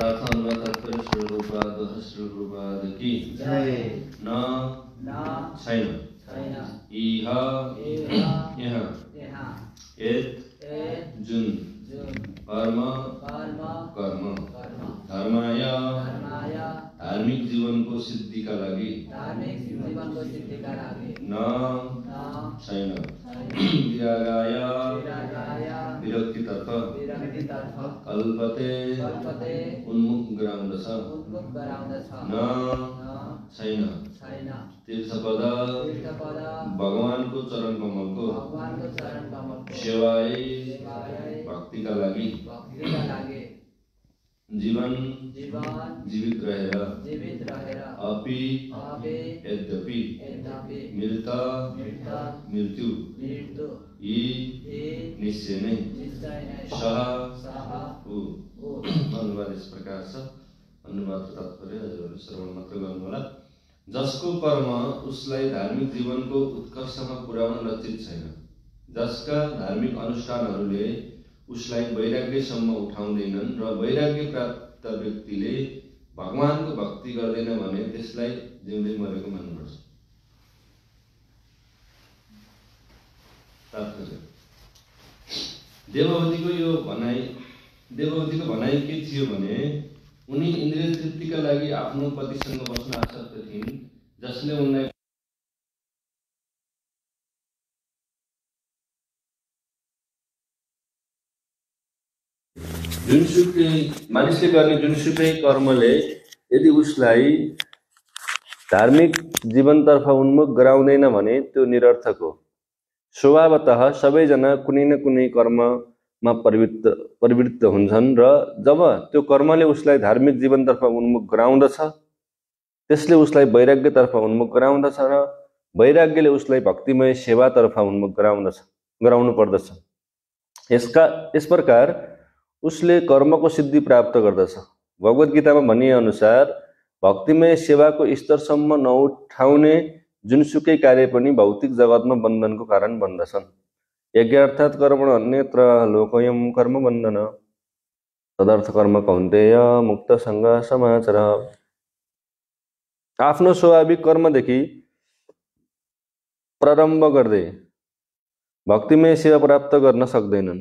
प्रार्थना तात्पर्य स्वरूपाद स्वरूपाद की जय। न छैन इह यहाँ एत जुन कर्म धर्माय धार्मिक जीवन को सिद्धि का लागि न छैन विरागाय विरक्तितर्फ कल्पते उन्मुख गराउँदछ न छैन तीर्थपद भगवानको चरण कमलको सेवाए भक्तिका लागि जीवन जीवित रहेर अपि यद्यपि मृत मृत्यु यी निश्चय नै सह अनुवाद इस प्रकार छ। अनुवाद तात्पर्य हजुरहरूले श्रवण मात्र गर्नु होला। जसको कर्म उसलाई धार्मिक जीवनको उत्कर्षमा पुर्याउन लक्षित छैन, जसका धार्मिक अनुष्ठानहरूले उसलाई वैराग्यसम्म उठाउँदैनन् र वैराग्य प्राप्त व्यक्तिले भगवानको भक्ति गर्दैन भने त्यसलाई जिउँदै मरेको मान्नुपर्छ। तात्पर्य देवहूतिको भनाइ के थियो भने उनी इन्द्रिय तृप्तिका लागि आफ्नो पतिसँग बस्न आसक्त थिइन्, जसले उनलाई मानिसले गर्ने जुनसुकै कर्मले यदि उसलाई धार्मिक जीवनतर्फ उन्मुख गराउँदैन भने त्यो निरर्थक हो। स्वभावतः सबैजना कुनै न कुनै कर्ममा प्रवृत्त हुन्छन् र जब त्यो कर्मले उसलाई धार्मिक जीवनतर्फ उन्मुख गराउँदछ त्यसले उसलाई वैराग्यतर्फ उन्मुख गराउँदछ र वैराग्यले उसलाई भक्तिमय सेवातर्फ उन्मुख गराउनु पर्दछ। यस प्रकार उसले कर्मको सिद्धि प्राप्त गर्दछ। भगवत गीतामा भनिए अनुसार भक्तिमय सेवाको स्तरसम्म नउठाउने जुनसुकै कार्य पनि भौतिक जगतमा बन्धनको कारण बन्दछन्। यज्ञार्थात् कर्मण अन्यत्र लोकोऽयं कर्म बन्धन तदर्थ कर्म कौन्तेय मुक्त संग समाचर। आफ्नो स्वाभाविक कर्मदेखि प्रारम्भ गर्दै भक्तिमय सेवा प्राप्त गर्न सक्दैनन्।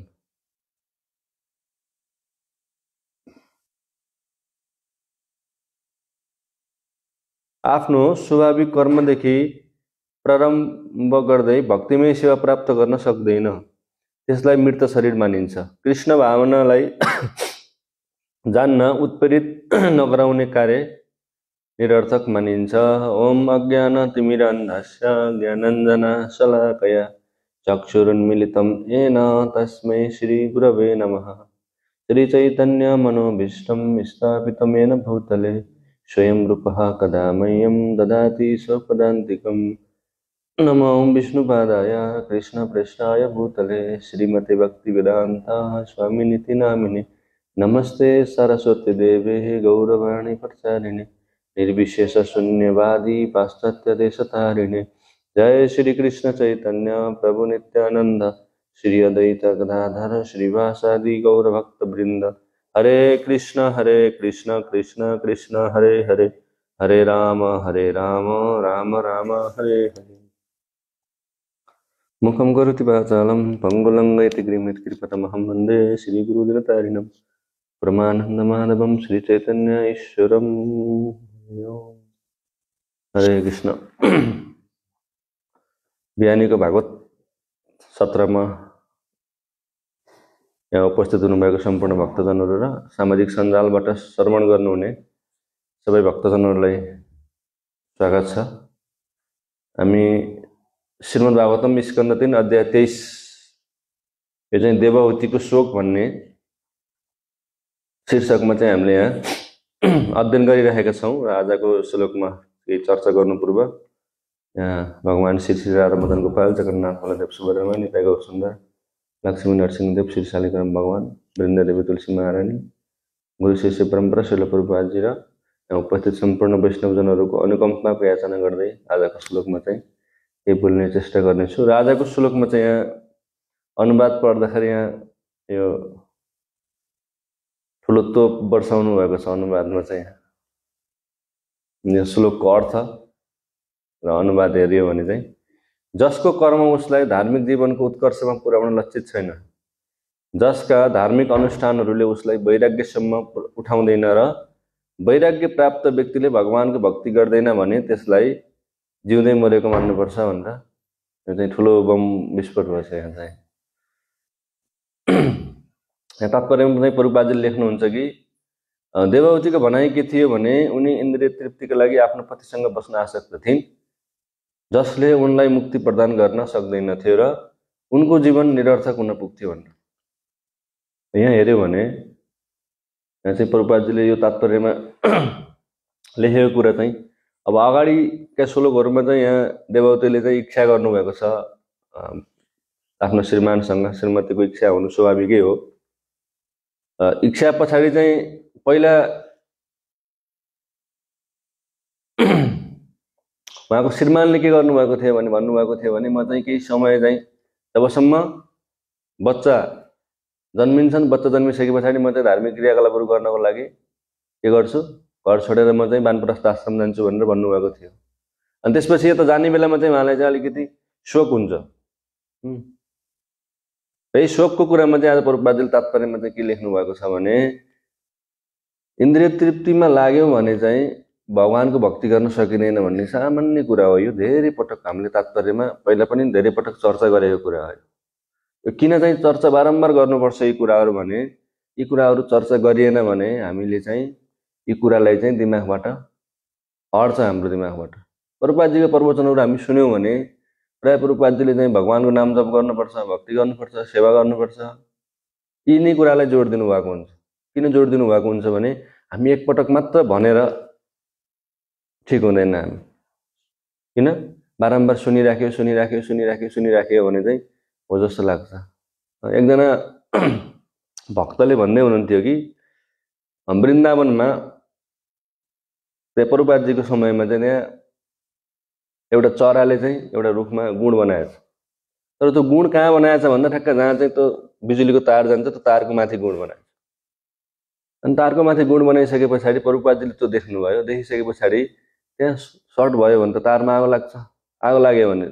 आफ्नो स्वाभाविक कर्मदेखि प्रारम्भ गर्दै भक्तिमय सेवा प्राप्त गर्न सक्दैन, त्यसलाई मृत शरीर मानिन्छ। कृष्ण भावनालाई जान्न उत्प्रेरित नगराउने कार्य निरर्थक मानिन्छ। ओम अज्ञान तिमिरान्धस्य ज्ञानाञ्जनशलाकया चक्षुरुन्मीलितं येन तस्मै श्री गुरवे नमः। श्री चैतन्य मनोभीष्टं स्थापितं येन भूतले स्वयं रूपः कदा मह्यं ददाति स्वपदान्तिकम्। नमो विष्णुपादाय कृष्णप्रेष्ठाय भूतले श्रीमते भक्तिवेदान्ता स्वामिनिति नामिने। नमस्ते सरस्वती देवे गौरवाणी प्रचारिणे निर्विशेष शून्यवादी पाश्चात्य देशतारिणे। जय श्री कृष्ण चैतन्य प्रभु नित्यानंद श्री अद्वैत गदाधर श्रीवासादि गौरभक्त वृंद। हरे कृष्ण कृष्ण कृष्ण हरे हरे, हरे राम राम राम हरे हरे। मुखं करोति वाचालं पंगुलंघयति गिरिमित्कृपतमहं वन्दे श्रीगुरुदिनतारिणं परमानन्दमाधवं श्रीचैतन्य ईश्वरं। हरे कृष्ण। बिहानीको भागवत सत्रमा यहाँ उपस्थित हुनुभएको सम्पूर्ण भक्तजनहरू र सामाजिक सञ्जालबाट श्रवण गर्नुहुने सबै भक्तजनहरूलाई स्वागत छ। हामी श्रीमद् भागवतम स्कन्द 3 अध्याय 23 यो चाहिँ देवहूतिको शोक भन्ने शीर्षकमा चाहिँ हामीले यहाँ अध्ययन गरिरहेका छौँ र आजको श्लोकमा केही चर्चा गर्नु पूर्व यहाँ भगवान श्री राधा मदन गोपाल जगन्नाथ बलदेव सुभद्रा निताई गौर सुन्दर लक्ष्मी नरसिंहदेव श्री शालिग्राम भगवान वृन्दादेवी तुलसी महारानी गुरु शिष्य परम्परा श्रील प्रभुपादजी र यहाँ उपस्थित सम्पूर्ण वैष्णवजनहरूको अनुकम्पाको याचना गर्दै आजको श्लोकमा चाहिँ केही बोल्ने चेष्टा गर्नेछु। र आजको श्लोकमा चाहिँ यहाँ अनुवाद पढ्दाखेरि यहाँ यो ठुलो तोप वर्षाउनु भएको छ अनुवादमा चाहिँ। यो श्लोकको अर्थ र अनुवाद हेरियो भने चाहिँ जसको कर्म उसलाई धार्मिक जीवनको उत्कर्षमा पुर्याउन लक्षित छैन, जसका धार्मिक अनुष्ठानहरूले उसलाई वैराग्यसम्म उठाउँदैन र वैराग्य प्राप्त व्यक्तिले भगवानको भक्ति गर्दैन भने त्यसलाई जिउँदै मरेको मान्नुपर्छ भनेर यो चाहिँ ठुलो बम विस्फोट भएछ। यहाँ चाहिँ यहाँ तात्पर्यमा चाहिँ प्रभुपादले लेख्नुहुन्छ कि देवहूतिको भनाइ के थियो भने उनी इन्द्रिय तृप्तिको लागि आफ्नो पतिसँग बस्न आसक्त थिइन्, जसले उनलाई मुक्ति प्रदान गर्न सक्दैनथ्यो र उनको जीवन निरर्थक हुन पुग्थ्यो भनेर। यहाँ हेऱ्यो भने यहाँ चाहिँ प्रभुपादजीले यो तात्पर्यमा लेखेको कुरा चाहिँ अब अगाडिका श्लोकहरूमा चाहिँ यहाँ देवहूतिले चाहिँ इच्छा गर्नुभएको छ आफ्नो श्रीमानसँग, श्रीमतीको इच्छा हुनु स्वाभाविकै हो। इच्छा पछाडि चाहिँ पहिला उहाँको श्रीमानले के गर्नुभएको थियो भने भन्नुभएको थियो भने म चाहिँ केही समय चाहिँ जबसम्म बच्चा जन्मिन्छन्, बच्चा जन्मिसके पछाडि म चाहिँ धार्मिक क्रियाकलापहरू गर्नको लागि के गर्छु, घर छोडेर म चाहिँ वानप्रस्थ आश्रम जान्छु भनेर भन्नुभएको थियो। अनि त्यसपछि यता जाने बेलामा चाहिँ उहाँलाई चाहिँ अलिकति शोक हुन्छ। यही शोकको कुरामा चाहिँ आज प्रभुपादले तात्पर्यमा चाहिँ के लेख्नु भएको छ भने इन्द्रिय तृप्तिमा लाग्यो भने चाहिँ भगवानको भक्ति गर्न सकिँदैन भन्ने सामान्य कुरा हो। यो धेरै पटक हामीले तात्पर्यमा पहिला पनि धेरै पटक चर्चा गरेको कुरा हो। यो किन चाहिँ चर्चा बारम्बार गर्नुपर्छ यी कुराहरू भने यी कुराहरू चर्चा गरिएन भने हामीले चाहिँ यी कुरालाई चाहिँ दिमागबाट हट्छ, हाम्रो दिमागबाट। प्रभुपादजीको प्रवचनहरू हामी सुन्यौँ भने प्राय प्रभुपादजीले चाहिँ भगवानको नाम जप गर्नुपर्छ, भक्ति गर्नुपर्छ, सेवा गर्नुपर्छ, यिनै कुरालाई जोड दिनु भएको हुन्छ। किन जोड दिनु भएको हुन्छ भने हामी एकपटक मात्र भनेर ठिक हुँदैन। हामी किन बारम्बार सुनिराख्यो भने चाहिँ हो जस्तो लाग्छ। एकजना भक्तले भन्दै हुनुहुन्थ्यो कि वृन्दावनमा प्रभुपादजीको समयमा चाहिँ त्यहाँ एउटा चराले चाहिँ एउटा रुखमा गुण बनाएछ। तर त्यो गुण कहाँ बनाएछ भन्दा ठ्याक्क जहाँ चाहिँ त्यो बिजुलीको तार जान्छ त्यो तारको माथि गुण बनाएछ। अनि तारको माथि गुण बनाइसके पछाडि प्रभुपादजीले त्यो देख्नुभयो। देखिसके पछाडि त्यहाँ सर्ट भयो भने त तारमा आगो लाग्छ। आगो लाग्यो भने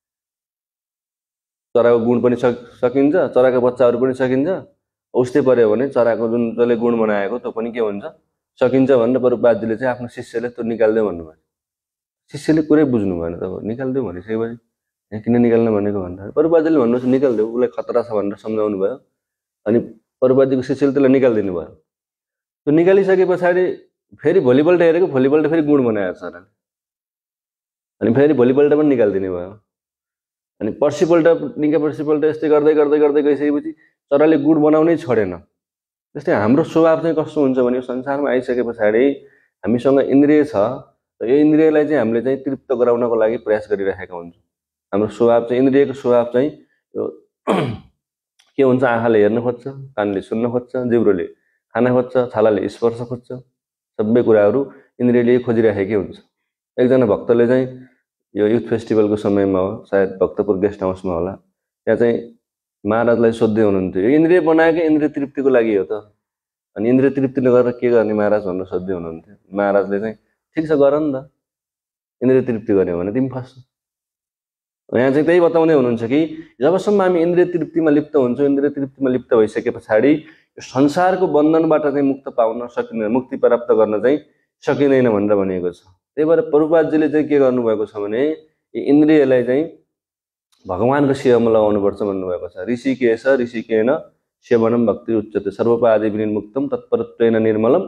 चराको गुण पनि सकिन्छ, चराका बच्चाहरू पनि सकिन्छ। उस्तै पर्यो भने चराको जुन जसले गुण बनाएको त्यो पनि के हुन्छ, सकिन्छ भनेर प्रभुपादजीले चाहिँ आफ्नो शिष्यले त्यो निकाल्दै भन्नुभयो। शिष्यले कुरै बुझ्नु भएन। त निकाल्दियो भनिसकेपछि यहाँ किन निकाल्न भनेको भन्दा प्रभुपादजीले भन्नुहोस् निकाल्दियो, उसलाई खतरा छ भनेर सम्झाउनु भयो। अनि प्रभुपादजीको शिष्यले त्यसलाई निकालिदिनु भयो। त्यो निकालिसके पछाडि फेरि भोलिपल्ट हेरेको, भोलिपल्ट फेरि गुण बनाएको चराले। अनि फेरि भोलिपल्ट पनि निकालिदिने भयो। अनि पर्सिपल्ट यस्तै गर्दै गर्दै गर्दै गइसकेपछि चराले गुड बनाउनै छोडेन। त्यस्तै हाम्रो स्वभाव चाहिँ कस्तो हुन्छ भने संसारमा आइसके पछाडि हामीसँग इन्द्रिय छ, यो इन्द्रियलाई चाहिँ हामीले चाहिँ तृप्त गराउनको लागि प्रयास गरिरहेका हुन्छौँ। हाम्रो स्वभाव चाहिँ इन्द्रियको स्वभाव चाहिँ यो के हुन्छ, आँखाले हेर्न खोज्छ, कानले सुन्न खोज्छ, जिब्रोले खान खोज्छ, छालाले स्पर्श खोज्छ। सबै कुराहरू इन्द्रियले खोजिरहेकै हुन्छ। एकजना भक्तले चाहिँ यो युथ फेस्टिभलको समयमा हो, सायद भक्तपुर गेस्ट हाउसमा होला, त्यहाँ चाहिँ महाराजलाई सोध्दै हुनुहुन्थ्यो, यो इन्द्रिय बनाएकै इन्द्रिय तृप्तिको लागि हो त, अनि इन्द्रिय तृप्ति नगरेर के गर्ने महाराज भनेर सोध्दै हुनुहुन्थ्यो। महाराजले चाहिँ ठिक छ गर नि त, इन्द्रिय तृप्ति गर्यो भने तिमी फस्छौ। यहाँ चाहिँ त्यही बताउँदै हुनुहुन्छ कि जबसम्म हामी इन्द्रिय तृप्तिमा लिप्त हुन्छौँ, इन्द्रिय तृप्तिमा लिप्त भइसके पछाडि यो संसारको बन्धनबाट चाहिँ मुक्त पाउन सकिँदैन, मुक्ति प्राप्त गर्न चाहिँ सकिँदैन भनेर भनिएको छ। त्यही भएर प्रभुपादजीले चाहिँ के गर्नुभएको छ भने यी इन्द्रियलाई चाहिँ भगवानको सेवामा लगाउनुपर्छ भन्नुभएको छ। ऋषिकेन सेवनम भक्ति उच्यते सर्वपादि विनिर्मुक्तम तत्परत्वेन निर्मलम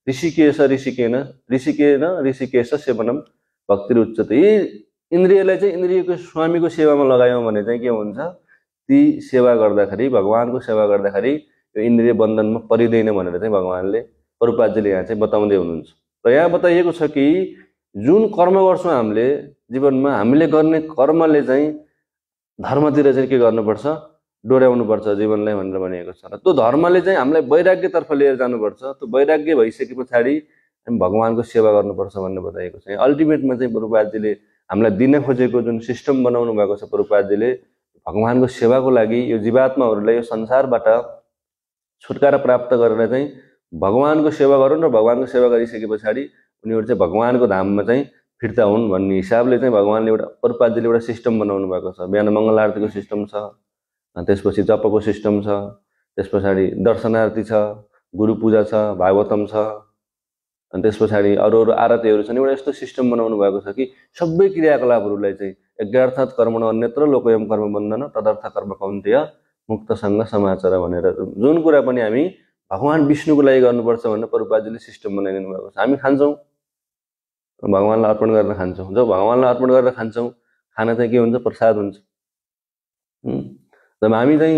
ऋषिकेश सेवनम भक्ति उच्यते। यी इन्द्रियलाई चाहिँ इन्द्रियको स्वामीको सेवामा लगायौँ भने चाहिँ के हुन्छ, ती सेवा गर्दाखेरि, भगवानको सेवा गर्दाखेरि यो इन्द्रिय बन्धनमा परिँदैन भनेर चाहिँ भगवानले, प्रभुपादजीले यहाँ चाहिँ बताउँदै हुनुहुन्छ। र यहाँ बताइएको छ कि जुन कर्म गर्छौँ हामीले जीवनमा, हामीले गर्ने कर्मले चाहिँ धर्मतिर चाहिँ के गर्नुपर्छ, डोर्याउनुपर्छ जीवनलाई भनेर भनिएको छ। र त्यो धर्मले चाहिँ हामीलाई वैराग्यतर्फ लिएर जानुपर्छ। त्यो वैराग्य भइसके पछाडि हामी भगवानको सेवा गर्नुपर्छ भनेर बताइएको छ। अल्टिमेटमा चाहिँ प्रभुपादजीले हामीलाई दिन खोजेको जुन सिस्टम बनाउनु भएको छ प्रभुपादजीले, भगवानको सेवाको लागि यो जीवात्माहरूलाई यो संसारबाट छुटकारा प्राप्त गरेर चाहिँ भगवानको सेवा गरून् र भगवानको सेवा गरिसके पछाडि उनीहरू चाहिँ भगवानको धाममा चाहिँ फिर्ता हुन् भन्ने हिसाबले चाहिँ भगवानले एउटा प्रभुपादजीले एउटा सिस्टम बनाउनु भएको छ। बिहान मङ्गल आरतीको सिस्टम छ, त्यसपछि जपको सिस्टम छ, त्यस पछाडि दर्शनार्थी छ, गुरु पूजा छ, भागवतम छ, अनि त्यस पछाडि अरू अरू आरतीहरू छन्। एउटा यस्तो सिस्टम बनाउनु भएको छ कि सबै क्रियाकलापहरूलाई चाहिँ यज्ञार्थात् कर्मणो अन्यत्र लोकोयम कर्म बन्धन तदर्थ कर्म कौन्तेय मुक्तसँग समाचार भनेर जुन कुरा पनि हामी भगवान विष्णुको लागि गर्नुपर्छ भनेर प्रभुपादजीले सिस्टम बनाइदिनु भएको छ। हामी खान्छौँ, भगवानलाई अर्पण गरेर खान्छौँ। जब भगवानलाई अर्पण गरेर खान्छौँ, खाना चाहिँ के हुन्छ? प्रसाद हुन्छ। जब हामी चाहिँ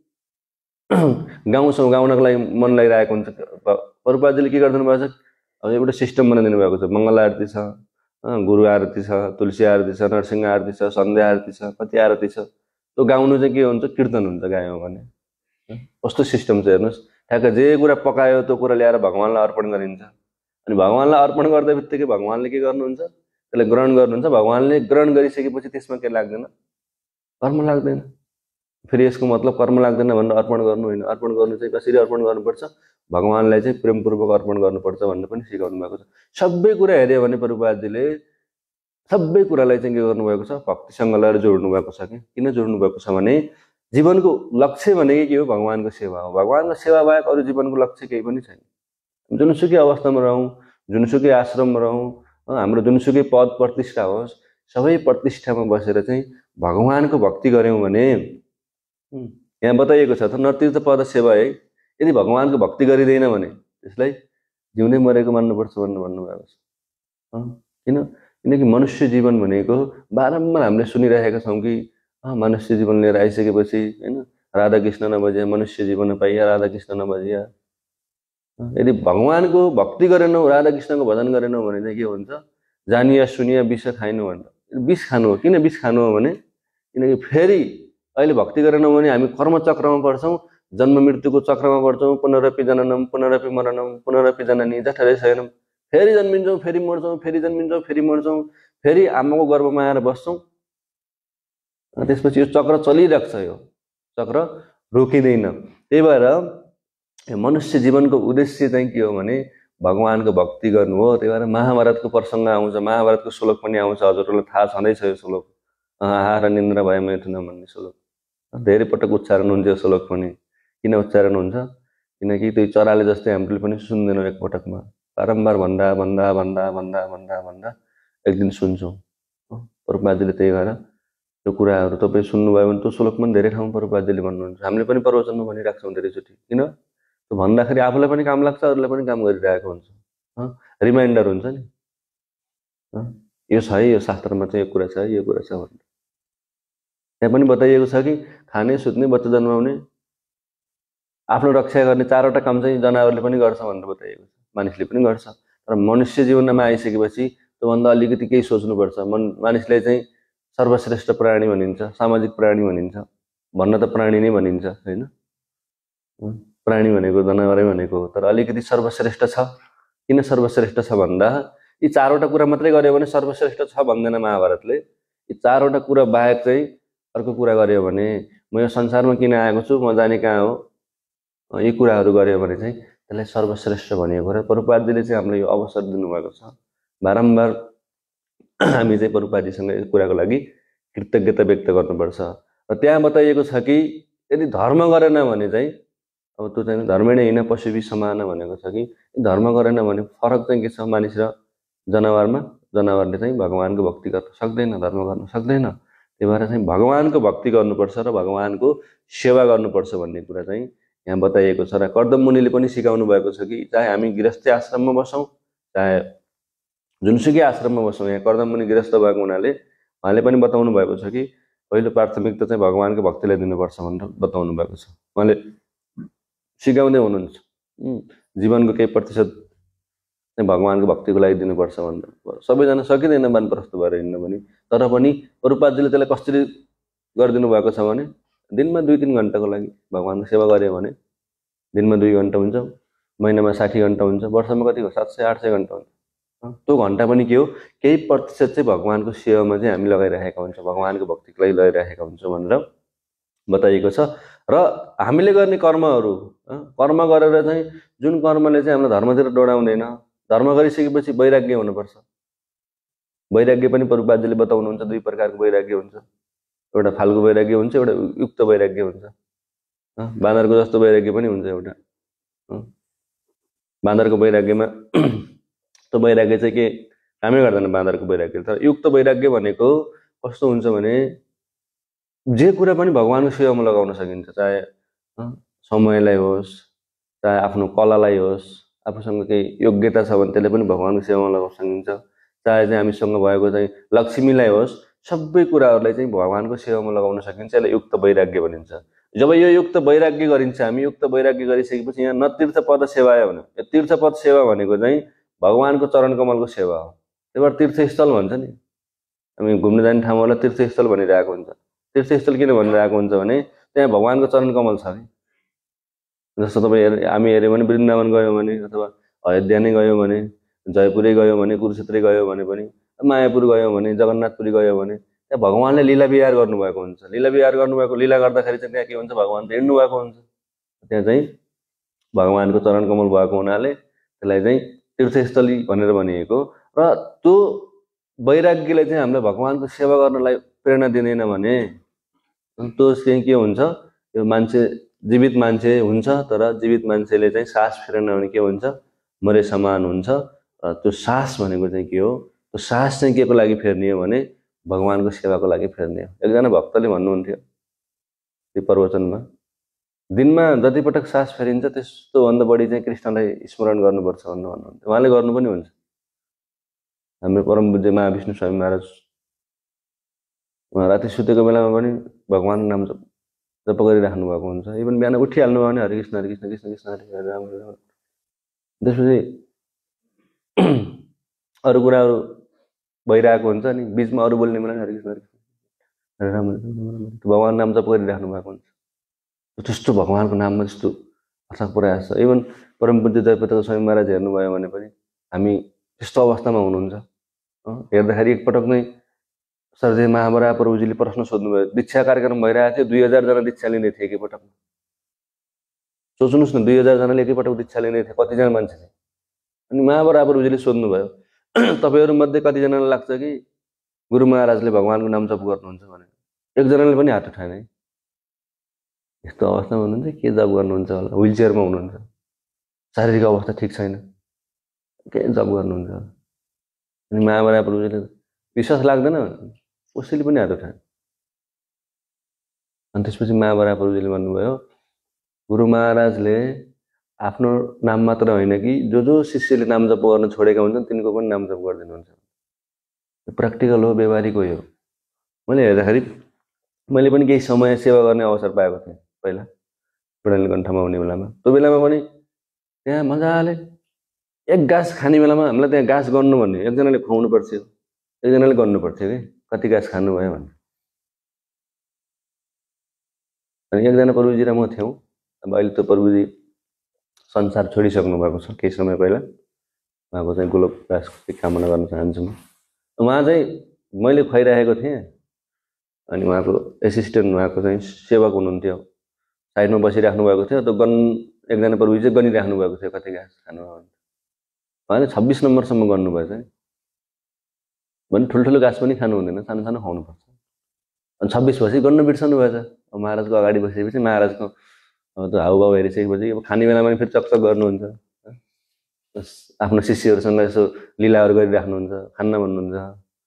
गाउँछौँ, गाउनको लागि मन लागिरहेको हुन्छ, प्रभुपादजीले के गरिदिनु भएको छ? अब एउटा सिस्टम बनाइदिनु भएको छ। मङ्गल आरती छ, गुरु आरती छ, तुलसी आरती छ, नरसिंह आरती छ, सन्ध्या आरती छ, कति आरती छ। त्यो गाउनु चाहिँ के हुन्छ? कीर्तन हुन्छ गायौँ भने। कस्तो सिस्टम छ हेर्नुहोस्। ठ्याक्क जे कुरा पकायो त्यो कुरा ल्याएर भगवानलाई अर्पण गरिन्छ। अनि भगवानलाई अर्पण गर्दा बित्तिकै भगवानले के गर्नुहुन्छ? त्यसलाई ग्रहण गर्नुहुन्छ। भगवानले ग्रहण गरिसकेपछि त्यसमा के लाग्दैन? कर्म लाग्दैन। फेरि यसको मतलब कर्म लाग्दैन भनेर अर्पण गर्नु होइन। अर्पण गर्नु चाहिँ कसरी अर्पण गर्नुपर्छ? भगवानलाई चाहिँ प्रेमपूर्वक अर्पण गर्नुपर्छ भनेर पनि सिकाउनु भएको छ। सबै कुरा हेऱ्यो भने प्रभुपादजीले सबै कुरालाई चाहिँ के गर्नुभएको छ? भक्तिसँग लगाएर जोड्नु भएको छ। किन जोड्नु भएको छ भने जीवनको लक्ष्य भनेकै के हो? भगवानको सेवा हो। भगवानको सेवा बाहेक अरू जीवनको लक्ष्य केही पनि छैन। जुनसुकै अवस्थामा रहौँ, जुनसुकै आश्रममा रहौँ, हाम्रो जुनसुकै पद प्रतिष्ठा होस्, सबै प्रतिष्ठामा बसेर चाहिँ भगवानको भक्ति गऱ्यौँ भने यहाँ बताइएको छ त नर्तीर्थ पद सेवा है। यदि भगवानको भक्ति गरिँदैन भने त्यसलाई जिउँदै मरेको मान्नुपर्छ भनेर भन्नुभएको छ। किनकि मनुष्य जीवन भनेको बारम्बार हामीले सुनिरहेका छौँ कि मनुष्य जीवन लिएर आइसकेपछि होइन राधाकृष्ण नबजिया, मनुष्य जीवन पाइया राधाकृष्ण नबजिया। यदि भगवानको भक्ति गरेनौँ, राधाकृष्णको भजन गरेनौँ भने चाहिँ के हुन्छ? जानिया सुनिया विष खाइनु भनेर। विष खानु हो। किन विष खानु हो भने किनकि फेरि अहिले भक्ति गरेनौँ भने हामी कर्मचक्रमा पर्छौँ, जन्म मृत्युको चक्रमा पर्छौँ। पुनरपि जननम पुनरपि मरणम पुनरपि जननी जठरै शयनम। फेरि जन्मिन्छौँ, फेरि मर्छौँ, फेरि जन्मिन्छौँ, फेरि मर्छौँ, फेरि आमाको गर्भमा आएर बस्छौँ। त्यसपछि यो चक्र चलिरहेको छ। यो चक्र रोकिँदैन। त्यही भएर मनुष्य जीवनको उद्देश्य चाहिँ के हो भने भगवानको भक्ति गर्नु हो। त्यही भएर महाभारतको प्रसङ्ग आउँछ, महाभारतको श्लोक पनि आउँछ। हजुरहरूलाई थाहा छँदैछ यो श्लोक, आहार निन्द्रा भय मैथुन भन्ने श्लोक। धेरै पटक उच्चारण हुन्छ यो श्लोक पनि। किन उच्चारण हुन्छ? किनकि त्यो चराले जस्तै हामीले पनि सुन्दैनौँ एकपटकमा, बारम्बार भन्दा भन्दा भन्दा भन्दा भन्दा भन्दा एक दिन सुन्छौँ। प्रभुपादजीले त्यही भएर त्यो कुराहरू तपाईँ सुन्नुभयो भने त्यो श्लोक पनि धेरै ठाउँमा प्रभुपादजीले भन्नुहुन्छ। हामीले पनि प्रवचनमा भनिरहेको छौँ धेरैचोटि। किन? त्यो भन्दाखेरि आफूलाई पनि काम लाग्छ, अरूलाई पनि काम गरिरहेको हुन्छ। रिमाइन्डर हुन्छ नि, यो छ है, यो शास्त्रमा चाहिँ यो कुरा छ है, यो कुरा छ भनेर। त्यहाँ पनि बताइएको छ कि खाने, सुत्ने, बच्चा जन्माउने, आफ्नो रक्षा गर्ने चारवटा काम चाहिँ जनावरले पनि गर्छ भनेर बताइएको छ। मानिसले पनि गर्छ। तर मनुष्य जीवनमा आइसकेपछि त्योभन्दा अलिकति केही सोच्नुपर्छ। मानिसलाई चाहिँ सर्वश्रेष्ठ प्राणी भनिन्छ, सामाजिक प्राणी भनिन्छ। भन्न त प्राणी नै भनिन्छ होइन, प्राणी भनेको जनावरै भनेको हो। तर अलिकति सर्वश्रेष्ठ छ। किन सर्वश्रेष्ठ छ भन्दा यी चारवटा कुरा मात्रै गर्यो भने सर्वश्रेष्ठ छ भन्दैन महाभारतले। यी चारवटा कुरा बाहेक चाहिँ अर्को कुरा गर्यो भने म यो संसारमा किन आएको छु, म जाने कहाँ हो, यी कुराहरू गर्यो भने चाहिँ त्यसलाई सर्वश्रेष्ठ भनिएको र प्रभुपादजीले चाहिँ हामीलाई यो अवसर दिनुभएको छ। बारम्बार हामी चाहिँ प्रभुपादजीसँग यो कुराको लागि कृतज्ञता व्यक्त गर्नुपर्छ। र त्यहाँ बताइएको छ कि यदि धर्म गरेन भने चाहिँ अब त्यो चाहिँ धर्म नै होइन पशुवी समान भनेको छ कि धर्म गरेन भने फरक चाहिँ के छ मानिस र जनावरमा? जनावरले चाहिँ भगवानको भक्ति गर्न सक्दैन, धर्म गर्न सक्दैन। त्यही भएर चाहिँ भगवानको भक्ति गर्नुपर्छ र भगवानको सेवा गर्नुपर्छ भन्ने कुरा चाहिँ यहाँ बताइएको छ। र कर्दम मुनिले पनि सिकाउनु भएको छ कि चाहे हामी गृहस्थी आश्रममा बसौँ, चाहे जुनसुकै आश्रममा बसौँ, यहाँ कर्दम मुनि गृहस्थ भएको हुनाले उहाँले पनि बताउनु भएको छ कि पहिलो प्राथमिकता चाहिँ भगवानको भक्तिलाई दिनुपर्छ भनेर बताउनु भएको छ। उहाँले सिकाउँदै हुनुहुन्छ जीवनको केही प्रतिशत चाहिँ भगवानको भक्तिको लागि दिनुपर्छ भनेर। सबैजना सकिँदैन वानप्रस्थ भएर हिँड्न पनि, तर पनि प्रभुपादजीले त्यसलाई कसरी गरिदिनु भएको छ भने दिनमा 2-3 घन्टाको लागि भगवानको सेवा गऱ्यो भने दिनमा 2 घन्टा हुन्छ, महिनामा 60 घन्टा हुन्छ, वर्षमा कति हो 700-800 घन्टा हुन्छ। त्यो घन्टा पनि के हो, केही प्रतिशत चाहिँ भगवानको सेवामा चाहिँ हामी लगाइरहेका हुन्छौँ, भगवानको भक्तिको लागि लगाइरहेका हुन्छौँ भनेर बताइएको छ। र हामीले गर्ने कर्महरू कर्म गरेर चाहिँ जुन कर्मले चाहिँ हामीलाई धर्मतिर डोराउँदैन, धर्म गरिसकेपछि वैराग्य हुनुपर्छ। वैराग्य पनि प्रभुपादजीले बताउनुहुन्छ, दुई प्रकारको वैराग्य हुन्छ। एउटा फाल्गु वैराग्य हुन्छ, एउटा युक्त वैराग्य हुन्छ। बाँदरको जस्तो वैराग्य पनि हुन्छ एउटा। बाँदरको वैराग्यमा त्यो वैराग्य चाहिँ के कामै गर्दैन बाँदरको वैराग्य। तर युक्त वैराग्य भनेको कस्तो हुन्छ भने जे कुरा पनि भगवानको सेवामा लगाउन सकिन्छ, चाहे समयलाई होस्, चाहे आफ्नो कलालाई होस्, आफूसँग केही योग्यता छ भने त्यसले पनि भगवानको सेवामा लगाउन सकिन्छ, चाहे चाहिँ हामीसँग भएको चाहिँ लक्ष्मीलाई होस्, सबै कुराहरूलाई चाहिँ भगवानको सेवामा लगाउन सकिन्छ। यसलाई युक्त वैराग्य भनिन्छ। जब यो युक्त वैराग्य गरिन्छ, हामी युक्त वैराग्य गरिसकेपछि यहाँ न तीर्थपद सेवा भन्यो। यो तीर्थपद सेवा भनेको चाहिँ भगवानको चरण कमलको सेवा हो। त्यही भएर तीर्थस्थल भन्छ नि, हामी घुम्न जाने ठाउँहरूलाई तीर्थस्थल भनिरहेको हुन्छ। तीर्थस्थल किन भनिरहेको हुन्छ भने त्यहाँ भगवानको चरण कमल छ कि। जस्तो तपाईँ हामी हेऱ्यौँ भने वृन्दावन गयौँ भने, अथवा अयोध्या नै गयौँ भने, जयपुरै गयौँ भने, कुरुक्षेत्रै गयौँ भने पनि, मायापुर गयौँ भने, जगन्नाथपुरी गयौँ भने त्यहाँ भगवानले लीला विहार गर्नुभएको हुन्छ। लीला विहार गर्नुभएको, लीला गर्दाखेरि चाहिँ त्यहाँ के हुन्छ, भगवान त हिँड्नु भएको हुन्छ। त्यहाँ चाहिँ भगवानको चरण कमल भएको हुनाले त्यसलाई चाहिँ तीर्थस्थली भनेर भनिएको। र त्यो वैराग्यले चाहिँ हामीलाई भगवानको सेवा गर्नलाई प्रेरणा दिँदैन भने त्यो चाहिँ के हुन्छ, यो मान्छे जीवित मान्छे हुन्छ, तर जीवित मान्छेले चाहिँ सास फेरेन भने के हुन्छ, मरे समान हुन्छ। त्यो सास भनेको चाहिँ के हो, त्यो सास चाहिँ के को लागि फेर्ने हो भने भगवानको सेवाको लागि फेर्ने हो। एकजना भक्तले भन्नुहुन्थ्यो त्यो प्रवचनमा, दिनमा जति पटक सास फेरिन्छ त्यस्तो भन्दा बढी चाहिँ कृष्णलाई स्मरण गर्नुपर्छ भन्नु भन्नुहुन्थ्यो। उहाँले गर्नु पनि हुन्छ। हाम्रो परम पूज्य महाविष्णु स्वामी महाराज उहाँ राति सुतेको बेलामा पनि भगवानको नाम जप गरिराख्नु भएको हुन्छ। इभन बिहान उठिहाल्नु भयो भने हरे कृष्ण हरे कृष्ण कृष्ण कृष्ण हरे हरे राम हरे राम। त्यसपछि अरू कुराहरू भइरहेको हुन्छ, अनि बिचमा अरू बोल्ने बेला हरे कृष्ण हरे राम हरे राम भगवान नाम जप गरिराख्नु भएको हुन्छ। त्यस्तो भगवानको नाममा त्यस्तो अथक प्रयास छ। इभन परम पूज्य जयपताका स्वामी महाराज हेर्नुभयो भने पनि हामी त्यस्तो अवस्थामा हुनुहुन्छ। हेर्दाखेरि एकपटक नै सरजय महाबरा प्रभुजीले प्रश्न सोध्नुभयो। दीक्षा कार्यक्रम भइरहेको थियो, 2000 जना दीक्षा लिने थिए एकैपटकमा। सोच्नुहोस् न, 2000 जनाले एकैपटक दीक्षा लिने थिए, कतिजना मान्छे थिए। अनि महाबरा प्रभुजीले सोध्नुभयो, तपाईँहरूमध्ये कतिजनालाई लाग्छ कि गुरु महाराजले भगवानको नाम जप गर्नुहुन्छ भनेर? एकजनाले पनि हात उठाएन है। यस्तो अवस्थामा हुनुहुन्छ, के जप गर्नुहुन्छ होला, व्हिल चेयरमा हुनुहुन्छ, शारीरिक अवस्था ठिक छैन, के जप गर्नुहुन्छ होला। अनि महाबरा प्रभुजीले विश्वास लाग्दैन, कसैले पनि हात उठाएन। अनि त्यसपछि महाबरा प्रभुजीले भन्नुभयो, गुरु महाराजले आफ्नो नाम मात्र होइन कि जो जो शिष्यले नाम जप गर्न छोडेका हुन्छन् तिनको पनि नाम जप गरिदिनुहुन्छ। प्र्याक्टिकल हो, व्यवहारिक हो यो। मैले हेर्दाखेरि मैले पनि केही समय सेवा गर्ने अवसर पाएको थिएँ पहिला नीलकण्ठमा हुने बेलामा। त्यो बेलामा पनि त्यहाँ मजाले एक गाँस खाने बेलामा हामीलाई त्यहाँ गाँस गर्नु भन्ने, एकजनाले खुवाउनु पर्थ्यो, एकजनाले गर्नु पर्थ्यो कि कति गाँस खानुभयो भन्ने। अनि एकजना प्रभुजी र म थियौँ। अब अहिले त्यो प्रभुजी संसार छोडिसक्नु भएको छ, केही समय पहिला। उहाँको चाहिँ गोलोक गाँसको कामना गर्न चाहन्छु म। उहाँ चाहिँ मैले खुवाइरहेको थिएँ, अनि उहाँको एसिस्टेन्ट उहाँको चाहिँ सेवक हुनुहुन्थ्यो, साइडमा बसिराख्नु भएको थियो। त्यो एकजना प्रभुजी चाहिँ गनिराख्नु भएको थियो कति गाँस खानुभयो भने। उहाँले 26 नम्बरसम्म गर्नुभएछ नि। भने ठुल्ठुलो गाँस पनि खानु हुँदैन, सानो सानो खुवाउनुपर्छ। अनि 26 पछि गर्नु बिर्सनु भएछ। महाराजको अगाडि बसेपछि महाराजको त्यो हाउभाउ हेरिसकेपछि अब खाने बेलामा फेरि चकचक गर्नुहुन्छ, आफ्नो शिष्यहरूसँग यसो लीलाहरू गरिराख्नुहुन्छ, खान्न भन्नुहुन्छ,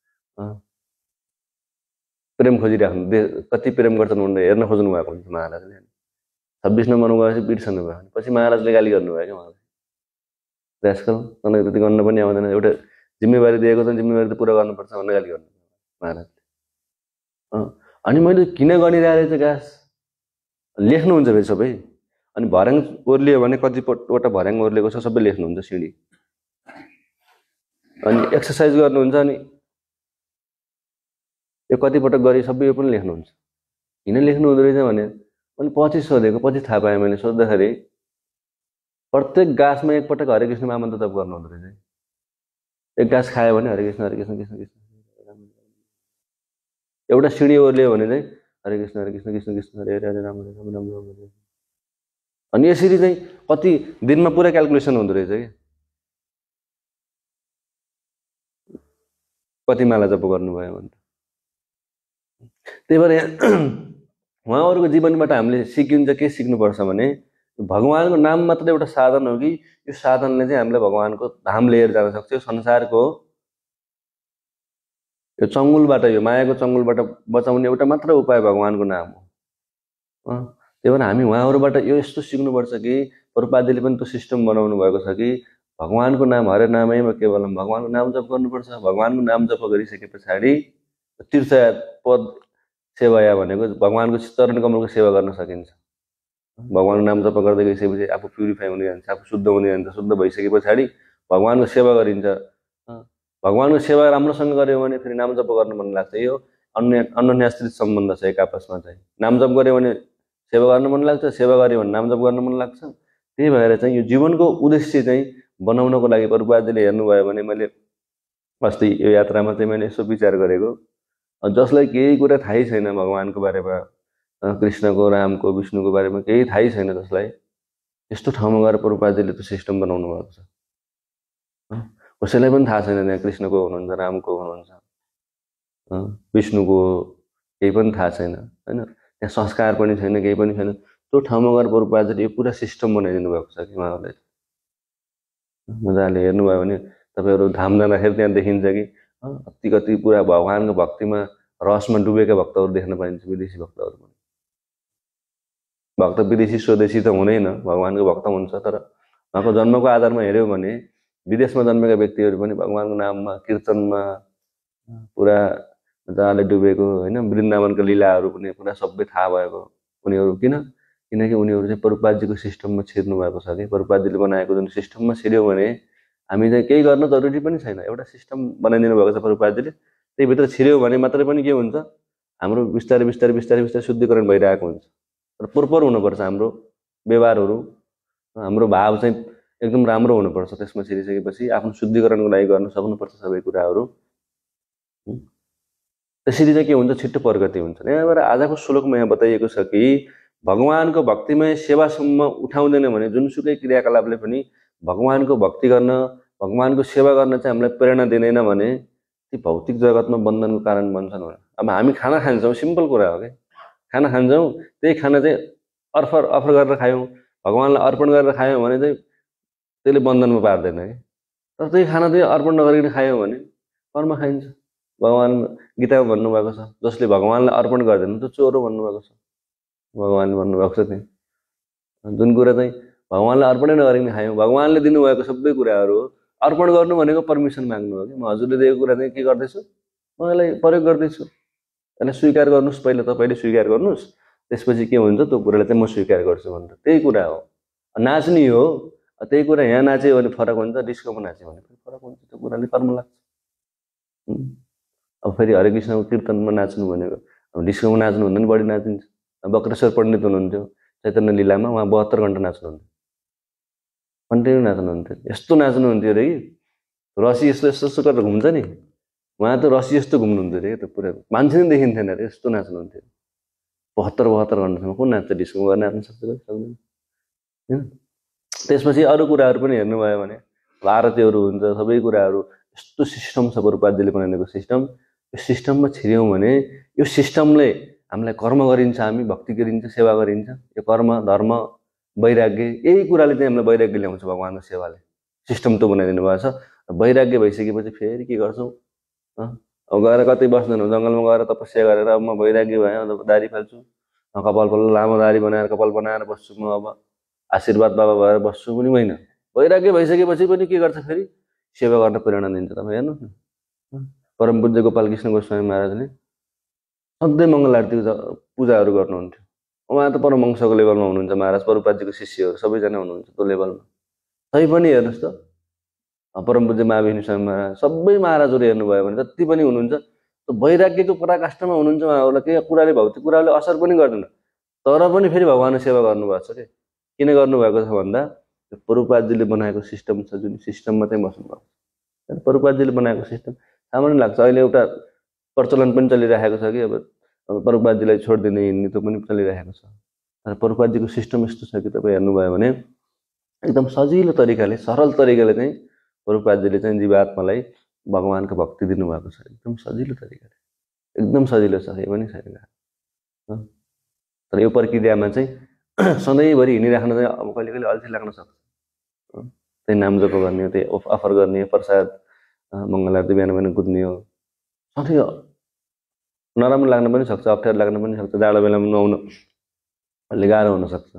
प्रेम खोजिराख्नु, कति प्रेम गर्छन् भनेर हेर्न खोज्नु भएको हुन्छ महाराजले। 26 नम्बरमा गएपछि बिर्सनु भयो। पछि महाराजले गाली गर्नुभयो क्या उहाँलाई, रास्कल तँलाई त्यति गर्न पनि आउँदैन, एउटा जिम्मेवारी दिएको छ, जिम्मेवारी त पुरा गर्नुपर्छ भनेर गाली गर्नु महाराजले। अनि मैले किन गनिरहेको रहेछ गाँस लेख्नुहुन्छ फेरि सबै। अनि भर्याङ ओर्लियो भने कतिवटा भर्याङ ओर्लिएको छ सबै लेख्नुहुन्छ सिँढी। अनि एक्सर्साइज गर्नुहुन्छ, अनि यो कतिपटक गरे सबै यो पनि लेख्नुहुन्छ। किन लेख्नु हुँदो रहेछ भने मैले पछि सोधेको, पछि थाहा पाएँ। मैले सोद्धाखेरि प्रत्येक गाँसमा एकपटक हरे कृष्ण महामन्त्र जप गर्नु हुँदो रहेछ। एक गाँस खायो भने हरे कृष्ण कृष्ण कृष्ण। एउटा सिँढी ओर्लियो भने चाहिँ हरे कृष्ण कृष्ण कृष्ण हरे हरे हरे राम राम राम हरे। अनि यसरी चाहिँ कति दिनमा पुरा क्याल्कुलेसन हुँदो रहेछ कि कति माला जप गर्नुभयो भने। त्यही भएर उहाँहरूको जीवनबाट हामीले सिकिन्छ के सिक्नुपर्छ भने भगवानको नाम मात्र एउटा साधन हो कि यो साधनले चाहिँ हामीलाई भगवानको धाम लिएर जान सक्छ। यो संसारको यो चङ्गुलबाट यो मायाको चङ्गुलबाट बचाउने एउटा मात्र उपाय भगवानको नाम हो। त्यही भएर हामी उहाँहरूबाट यो यस्तो सिक्नुपर्छ कि प्रभुपादले पनि त्यो सिस्टम बनाउनु भएको छ कि भगवानको नाम हरे नामैमा केवलम भगवानको नाम जप गर्नुपर्छ। भगवानको नाम जप गरिसके पछाडि तीर्थ पद सेवाया भनेको भगवानको चरण कमलको सेवा गर्न सकिन्छ। भगवानको नाम जप गर्दै गइसकेपछि आफू प्युरिफाई हुँदै जान्छ, आफू शुद्ध हुँदै जान्छ। शुद्ध भइसके पछाडि भगवानको सेवा गरिन्छ। भगवानको सेवा राम्रोसँग गर्यो भने फेरि नाम जप गर्न मन लाग्छ। यो अन्योन्याश्रित सम्बन्ध छ एक आपसमा चाहिँ। नाम जप गर्यो भने सेवा गर्न मन लाग्छ, सेवा गर्यो भने नाम जप गर्न मन लाग्छ। त्यही भएर चाहिँ यो जीवनको उद्देश्य चाहिँ बनाउनको लागि प्रभुपादले हेर्नुभयो भने मैले अस्ति यो यात्रामा चाहिँ मैले यसो विचार गरेको, जसलाई केही कुरा थाहै छैन भगवानको बारेमा, कृष्णको, रामको, विष्णुको बारेमा केही थाहै छैन जसलाई, यस्तो ठाउँमा गएर प्रभुपादले त्यो सिस्टम बनाउनु भएको छ। कसैलाई पनि थाहा छैन त्यहाँ कृष्णको हुनुहुन्छ, रामको हुनुहुन्छ, विष्णुको केही पनि थाहा छैन होइन। त्यहाँ संस्कार पनि छैन, केही पनि छैन। त्यो ठाउँमा गएर प्रभुपादले यो पुरा सिस्टम बनाइदिनु भएको छ कि उहाँहरूले। मजाले हेर्नुभयो भने तपाईँहरू धाम जाँदाखेरि त्यहाँ देखिन्छ कि कति कति पुरा भगवानको भक्तिमा रसमा डुबेका भक्तहरू देख्न पाइन्छ, विदेशी भक्तहरू पनि। भक्त विदेशी स्वदेशी त हुँदैन, भगवानको भक्त हुन्छ। तर उहाँको जन्मको आधारमा हेऱ्यौँ भने विदेशमा जन्मेका व्यक्तिहरू पनि भगवानको नाममा कीर्तनमा पुरा मजाले डुबेको होइन। वृन्दावनको लीलाहरू पनि पुरा सबै थाहा भएको उनीहरू। किनकि उनीहरू चाहिँ प्रभुपादजीको सिस्टममा छिर्नु भएको छ कि प्रभुपादजीले बनाएको जुन सिस्टममा छिर्यो भने हामी चाहिँ केही गर्न जरुरी पनि छैन। एउटा सिस्टम बनाइदिनु भएको छ प्रभुपादजीले, त्यही भित्र छिर्यो भने मात्रै पनि के हुन्छ, हाम्रो बिस्तारै बिस्तारै बिस्तारै बिस्तारै शुद्धिकरण भइरहेको हुन्छ। तर प्रोपर हुनुपर्छ हाम्रो व्यवहारहरू, हाम्रो भाव चाहिँ एकदम राम्रो हुनुपर्छ। त्यसमा छिरिसकेपछि आफ्नो शुद्धिकरणको लागि गर्न सक्नुपर्छ सबै कुराहरू। त्यसरी चाहिँ के हुन्छ, छिट्टो प्रगति हुन्छ। यहाँबाट आजको श्लोकमा यहाँ बताइएको छ कि भगवानको भक्तिमय सेवासम्म उठाउँदैन भने जुनसुकै क्रियाकलापले पनि भगवानको भक्ति गर्न, भगवानको सेवा गर्न चाहिँ हामीलाई प्रेरणा दिँदैन भने ती भौतिक जगतमा बन्धनको कारण बन्छन्। अब हामी खाना खान्छौँ, सिम्पल कुरा हो कि खाना खान्छौँ, त्यही खाना चाहिँ अफर गरेर खायौँ, भगवानलाई अर्पण गरेर खायौँ भने चाहिँ त्यसले बन्धनमा पार्दैन कि। तर त्यही खाना चाहिँ अर्पण नगरिकन खायौँ भने कर्म खाइन्छ। भगवान गीतामा भन्नुभएको छ, जसले भगवानलाई अर्पण गर्दैन त्यो चोर हो भन्नुभएको छ। भगवानले भन्नुभएको छ त्यहाँ जुन कुरा चाहिँ भगवानलाई अर्पणै नगरिकन खायौँ, भगवानले दिनुभएको सबै कुराहरू अर्पण गर्नु भनेको पर्मिसन माग्नु हो कि म हजुरले दिएको कुरा चाहिँ के गर्दैछु, म यसलाई प्रयोग गर्दैछु, यसलाई स्वीकार गर्नुहोस्, पहिला तपाईँले स्वीकार गर्नुहोस्, त्यसपछि के हुन्छ त्यो कुरालाई चाहिँ म स्वीकार गर्छु भनेर। त्यही कुरा हो, नाच्ने हो। त्यही कुरा यहाँ नाच्यो भने फरक हुन्छ, डिस्कोमा नाच्यो भने फरक हुन्छ, त्यो कुराले कर्म लाग्छ। अब फेरि हरे कृष्णको कीर्तनमा नाच्नु भनेको अब डिस्कोमा नाच्नुभन्दा पनि बढी नाचिन्छ। बक्रेश्वर पण्डित हुनुहुन्थ्यो चैतन्य लीलामा, उहाँ 72 घन्टा नाच्नुहुन्थ्यो, कन्टिन्यू नाच्नुहुन्थ्यो। यस्तो नाच्नुहुन्थ्यो अरे कि रसी यस्तो यस्तो यस्तो गरेर घुम्छ नि, उहाँ त रसी यस्तो घुम्नुहुन्थ्यो अरे। त्यो पुरा मान्छे नै देखिन्थेन अरे, यस्तो नाच्नुहुन्थ्यो। 72 घन्टासम्म को नाच्छ, डिस्को गरेर नाच्न सक्छ सक्दैन होइन। त्यसपछि अरू कुराहरू पनि हेर्नुभयो भने आरतीहरू हुन्छ, सबै कुराहरू यस्तो सिस्टम छ प्रभुपादजीले बनाइदिएको सिस्टम। यो सिस्टममा छिर्यौँ भने यो सिस्टमले हामीलाई कर्म गरिन्छ, हामी भक्ति गरिन्छ, सेवा गरिन्छ। यो कर्म धर्म वैराग्य यही कुराले चाहिँ हामीलाई वैराग्य ल्याउँछ। भगवानको सेवाले सिस्टम त बनाइदिनु भएको छ। वैराग्य भइसकेपछि फेरि के गर्छौँ, अब गएर कतै बस्दैनौँ, जङ्गलमा गएर तपस्या गरेर अब म वैराग्य भएँ, अब दारी फाल्छु, कपाल लामो दारी बनाएर कपाल बनाएर बस्छु, म अब आशीर्वाद बाबा भएर बस्छु पनि होइन। वैराग्य भइसकेपछि पनि के गर्छ, फेरि सेवा गर्न प्रेरणा दिन्छ। तपाईँ हेर्नुहोस् न, परम पूज्य गोपाल कृष्ण गोस्वामी महाराजले सधैँ मङ्गल आरती पूजाहरू गर्नुहुन्थ्यो। उहाँ त परमहंसको लेभलमा हुनुहुन्छ महाराज, प्रभुपादजीको शिष्यहरू सबैजना हुनुहुन्छ त्यो लेभलमा। तैपनि हेर्नुहोस् त परम पूज्य महाविष्णु स्वामी महाराज, सबै महाराजहरू हेर्नुभयो भने जति पनि हुनुहुन्छ त्यो वैराग्यको पराकाष्ठमा हुनुहुन्छ। उहाँहरूलाई केही कुराले भौतिक कुराले असर पनि गर्दैन, तर पनि फेरि भगवानको सेवा गर्नुभएको छ। किन गर्नुभएको छ भन्दा प्रभुपादजीले बनाएको सिस्टम छ, जुन सिस्टममा चाहिँ बस्नुभएको छ। प्रभुपादजीले बनाएको सिस्टम सामान्य लाग्छ। अहिले एउटा प्रचलन पनि चलिरहेको छ कि अब प्रभुपादजीलाई छोडिदिने हिँड्ने त्यो पनि चलिरहेको छ। तर प्रभुपादजीको सिस्टम यस्तो छ कि तपाईँ हेर्नुभयो भने एकदम सजिलो तरिकाले सरल तरिकाले चाहिँ प्रभुपादजीले चाहिँ जीवात्मालाई भगवानको भक्ति दिनुभएको छ। एकदम सजिलो तरिकाले, एकदम सजिलो छ, केही पनि छैन। तर यो प्रक्रियामा चाहिँ सधैँभरि हिँडिराख्न चाहिँ अब कहिले कहिले अल्छी लाग्न सक्छ। त्यही नाम जप गर्ने हो, त्यही अफर गर्ने, प्रसाद मङ्गलारती बिहान बिहान कुद्ने हो। सधैँ नराम्रो लाग्न पनि सक्छ, अप्ठ्यारो लाग्न पनि सक्छ, जाडो बेलामा नुहाउन अलि गाह्रो हुनसक्छ।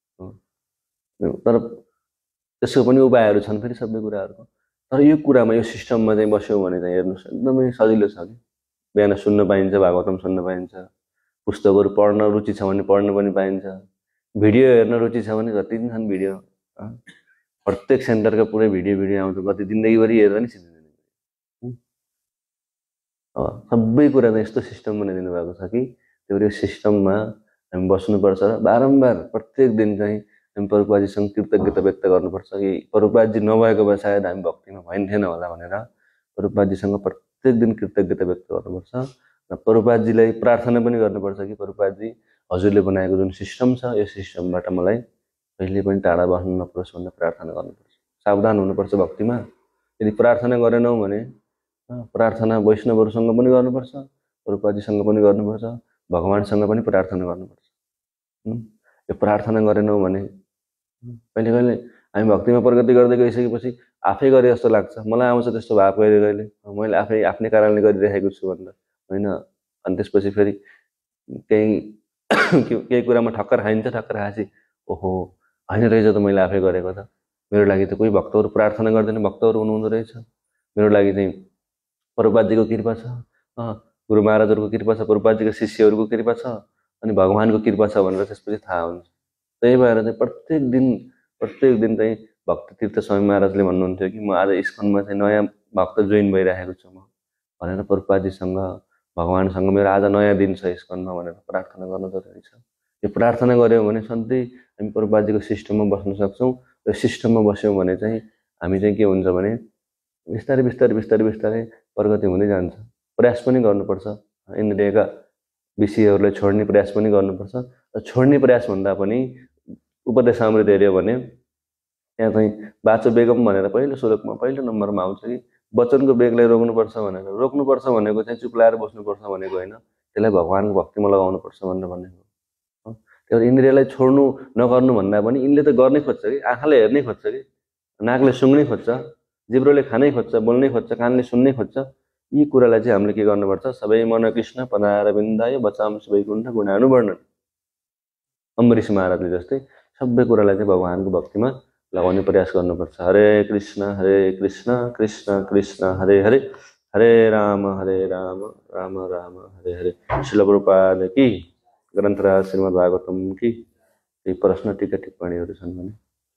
तर त्यसको पनि उपायहरू छन् फेरि सबै कुराहरूको। तर यो कुरामा, यो सिस्टममा चाहिँ बस्यौँ भने चाहिँ हेर्नुहोस् एकदमै सजिलो छ कि बिहान सुन्न पाइन्छ, भागवतम सुन्न पाइन्छ, पुस्तकहरू पढ्न रुचि छ भने पढ्न पनि पाइन्छ, भिडियो हेर्न रुचि छ भने जति पनि छन् भिडियो, प्रत्येक सेन्टरका पुरै भिडियो आउँछ, कति जिन्दगीभरि हेरेर नि सिद्धिँदैन। सबै कुरा चाहिँ यस्तो सिस्टम बनाइदिनु भएको छ कि त्यो सिस्टममा हामी बस्नुपर्छ र बारम्बार प्रत्येक दिन चाहिँ हामी प्रभुपादजीसँग कृतज्ञता व्यक्त गर्नुपर्छ कि प्रभुपादजी नभएको भए सायद हामी भक्तिमा भइन्थेन होला भनेर प्रभुपादजीसँग प्रत्येक दिन कृतज्ञता व्यक्त गर्नुपर्छ र प्रभुपादजीलाई प्रार्थना पनि गर्नुपर्छ कि प्रभुपादजी हजुरले बनाएको जुन सिस्टम छ यो सिस्टमबाट मलाई कहिले पनि टाढा बस्नु नपरोस् भनेर प्रार्थना गर्नुपर्छ। सावधान हुनुपर्छ भक्तिमा। यदि प्रार्थना गरेनौँ भने प्रार्थना वैष्णवहरूसँग पनि गर्नुपर्छ, प्रभुपादजीसँग पनि गर्नुपर्छ, भगवानसँग पनि प्रार्थना गर्नुपर्छ। यो प्रार्थना गरेनौँ भने कहिले कहिले हामी भक्तिमा प्रगति गर्दै गइसकेपछि आफै गरे जस्तो लाग्छ। मलाई आउँछ त्यस्तो भाव कहिले कहिले, मैले आफै आफ्नै कारणले गरिरहेको छु भनेर होइन। अनि त्यसपछि फेरि केही कुरामा ठक्कर खाइन्छ, ठक्कर खाएपछि ओहो होइन रहेछ त मैले आफै गरेको त, मेरो लागि त कोही भक्तहरू प्रार्थना गर्दैन भक्तहरू हुनुहुँदो रहेछ, मेरो लागि चाहिँ प्रभुपादजीको कृपा छ, गुरु महाराजहरूको कृपा छ, प्रभुपादजीको शिष्यहरूको कृपा छ, अनि भगवानको कृपा छ भनेर त्यसपछि थाहा हुन्छ। त्यही भएर चाहिँ प्रत्येक दिन चाहिँ भक्त तीर्थ स्वामी महाराजले भन्नुहुन्थ्यो कि म आज इस्कनमा चाहिँ नयाँ भक्त जोइन भइरहेको छु म भनेर प्रभुपादजीसँग भगवानसँग मेरो आज नयाँ दिन छ इस्कनमा भनेर प्रार्थना गर्नु जरुरी छ। यो प्रार्थना गऱ्यौँ भने सधैँ हामी प्रभुपादजीको सिस्टममा बस्न सक्छौँ। र सिस्टममा बस्यौँ भने चाहिँ हामी चाहिँ के हुन्छ भने बिस्तारै बिस्तारै बिस्तारै बिस्तारै प्रगति हुँदै जान्छ। प्रयास पनि गर्नुपर्छ, इन्द्रियका विषयहरूलाई छोड्ने प्रयास पनि गर्नुपर्छ। र छोड्ने प्रयास भन्दा पनि उपदेश अमृत हेऱ्यो भने त्यहाँ चाहिँ बाचो बेगम भनेर पहिलो श्लोकमा पहिलो नम्बरमा आउँछ कि वचनको बेगलाई रोक्नुपर्छ भनेर। रोक्नुपर्छ भनेको चाहिँ चुप लाएर बस्नुपर्छ भनेको होइन, त्यसलाई भगवानको भक्तिमा लगाउनुपर्छ भनेर भनेको। त्यो इन्द्रियलाई छोड्नु नगर्नु भन्दा पनि यिनले त गर्नै खोज्छ कि, आँखाले हेर्नै खोज्छ कि, नाकले सुँग्नै खोज्छ, जिब्रोले खानै खोज्छ, बोल्नै खोज्छ, कानले सुन्नै खोज्छ। यी कुरालाई चाहिँ हामीले के गर्नुपर्छ, सबै मन कृष्ण पदारविन्दाय बचांसि वैकुण्ठ गुणानुवर्णन, अम्बरीश महाराजले जस्तै सबै कुरालाई चाहिँ भगवानको भक्तिमा लगाउने प्रयास गर्नुपर्छ। हरे कृष्ण कृष्ण कृष्ण हरे हरे, हरे राम राम राम हरे हरे। श्रील प्रभुपाद की, ग्रन्थराज श्रीमद् भागवतम की। केही प्रश्न टीका टिप्पणीहरू छन् भने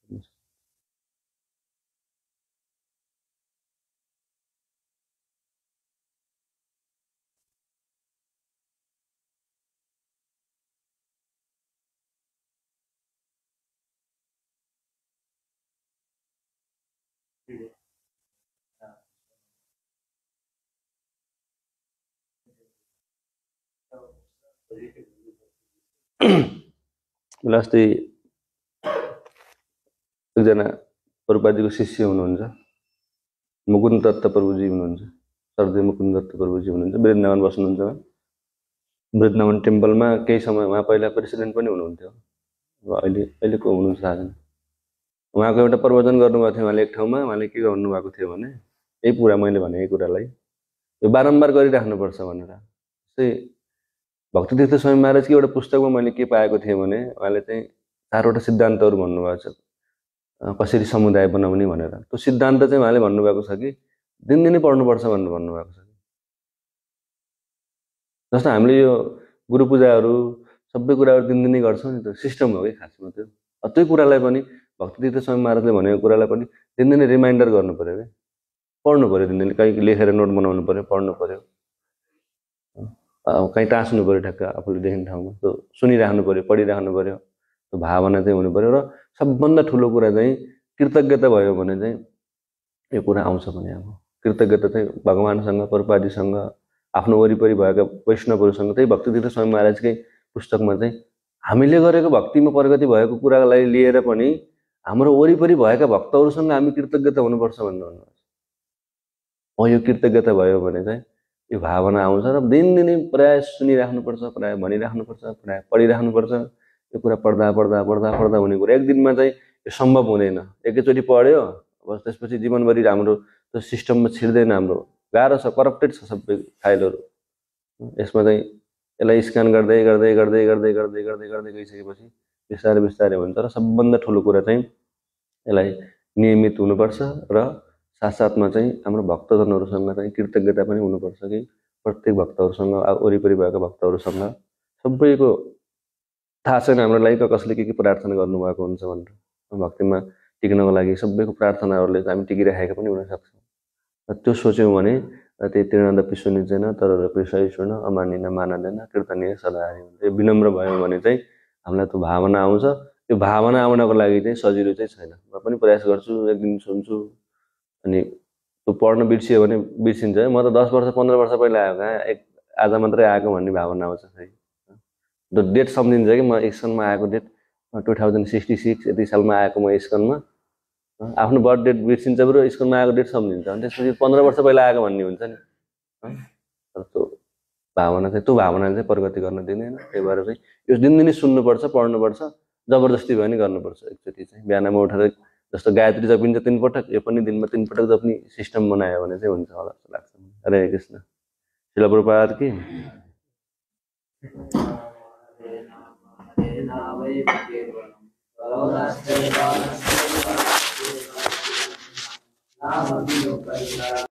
अस्ति एकजना प्रभुपादजीको शिष्य हुनुहुन्छ, मुकुन्द दत्त प्रभुजी हुनुहुन्छ, सर्दै मुकुन्द दत्त प्रभुजी हुनुहुन्छ, वृन्दावन बस्नुहुन्छ। वृन्दावन टेम्पलमा केही समय उहाँ पहिला प्रेसिडेन्ट पनि हुनुहुन्थ्यो, अहिले को हुनुहुन्छ थाहा छैन। उहाँको एउटा प्रवचन गर्नुभएको थियो उहाँले एक ठाउँमा। उहाँले के गर्नुभएको थियो भने यही पुरा मैले भने यही कुरालाई यो बारम्बार गरिराख्नुपर्छ भनेर। जस्तै भक्ति तीर्थ स्वामी महाराजको एउटा पुस्तकमा मैले के पाएको थिएँ भने उहाँले चाहिँ 4वटा सिद्धान्तहरू भन्नुभएको छ कसरी समुदाय बनाउने भनेर। त्यो सिद्धान्त चाहिँ उहाँले भन्नुभएको छ कि दिनदिनै पढ्नुपर्छ भनेर भन्नुभएको छ। जस्तो हामीले यो गुरु पूजाहरू सबै कुराहरू दिनदिनै गर्छौँ नि, त्यो सिस्टम हो कि खासमा। त्यो कुरालाई पनि भक्ति तीर्थ स्वामी महाराजले भनेको कुरालाई पनि दिनदिनै रिमाइन्डर गर्नु पर्यो कि, पढ्नु पर्यो दिनदिनै, कहीँ लेखेर नोट बनाउनु पर्यो, पढ्नु पर्यो, कहीँ टाँस्नु पर्यो ठ्याक्क आफूले देख्ने ठाउँमा, त्यो सुनिराख्नु पर्यो, पढिराख्नु पर्यो, त्यो भावना चाहिँ हुनु पर्यो। र सबभन्दा ठुलो कुरा चाहिँ कृतज्ञता भयो भने चाहिँ यो कुरा आउँछ भने अब कृतज्ञता चाहिँ भगवानसँग, प्रभुपादजीसँग, आफ्नो वरिपरि भएका वैष्णवहरूसँग त्यही भक्तितीर्थ स्वामी महाराजकै पुस्तकमा चाहिँ हामीले गरेको भक्तिमा प्रगति भएको कुरालाई लिएर पनि हाम्रो वरिपरि भएका भक्तहरूसँग हामी कृतज्ञता हुनुपर्छ भनेर भन्नुहुन्छ। यो कृतज्ञता भयो भने चाहिँ यो भावना आउँछ र दिनदिनै प्राय सुनिराख्नुपर्छ, प्राय भनिराख्नुपर्छ, प्राय पढिराख्नुपर्छ। यो कुरा पढ्दा पढ्दा पढ्दा पढ्दा हुने कुरा, एक दिनमा चाहिँ यो सम्भव हुँदैन। एकैचोटि पढ्यो बस त्यसपछि जीवनभरि हाम्रो त्यो सिस्टममा छिर्दैन। हाम्रो गाह्रो छ, करप्टेड छ सबै फाइलहरू। यसमा चाहिँ यसलाई स्क्यान गर्दै गर्दै गर्दै गर्दै गर्दै गर्दै गर्दै गइसकेपछि बिस्तारै बिस्तारै हुन्छ। र सबभन्दा ठुलो कुरा चाहिँ यसलाई नियमित हुनुपर्छ र साथसाथमा चाहिँ हाम्रो भक्तजनहरूसँग चाहिँ कृतज्ञता पनि हुनुपर्छ कि प्रत्येक भक्तहरूसँग, वरिपरि भएका भक्तहरूसँग सबैको थाहा छैन हाम्रो लागि कसले के प्रार्थना गर्नुभएको हुन्छ भनेर। भक्तिमा टिक्नको लागि सबैको प्रार्थनाहरूले हामी टिकिराखेका पनि हुनसक्छ। र त्यो सोच्यौँ भने त्यही तीर्णान्त पिसुनिजेन तर सहिष्णु अमानिन मानदैन कीर्तनीय सदाहरि हुन्छ। यो विनम्र भयो भने चाहिँ हामीलाई त्यो भावना आउँछ। त्यो भावना आउनको लागि चाहिँ सजिलो चाहिँ छैन। म पनि प्रयास गर्छु, एक दिन सुन्छु अनि त्यो पढ्न बिर्सियो भने बिर्सिन्छ। म त 10 वर्ष 15 वर्ष पहिला आएको कहाँ आज मात्रै आएको भन्ने भावना आउँछ। फेरि त्यो डेट सम्झिन्छ कि म इस्कनमा आएको डेट 2066 यति सालमा आएको म इस्कनमा। आफ्नो बर्थ डेट बिर्सिन्छ बरु इस्कनमा आएको डेट सम्झिन्छ। अनि त्यसपछि 15 वर्ष पहिला आएको भन्ने हुन्छ नि। त्यो भावना चाहिँ, त्यो भावनाले चाहिँ प्रगति गर्न दिँदैन। त्यही भएर चाहिँ यो दिनदिनै सुन्नुपर्छ, पढ्नुपर्छ, जबरजस्ती भयो भने गर्नुपर्छ। एकचोटि चाहिँ बिहानमा उठेर जस्तो गायत्री जपिन्छ 3 पटक, यो पनि दिनमा 3 पटक जप्ने सिस्टम बनायो भने चाहिँ हुन्छ होला जस्तो लाग्छ। हरे कृष्ण। श्रील प्रभुपाद की